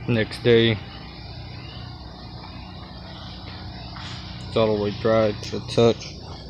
Next day, it's all the way dry to the touch.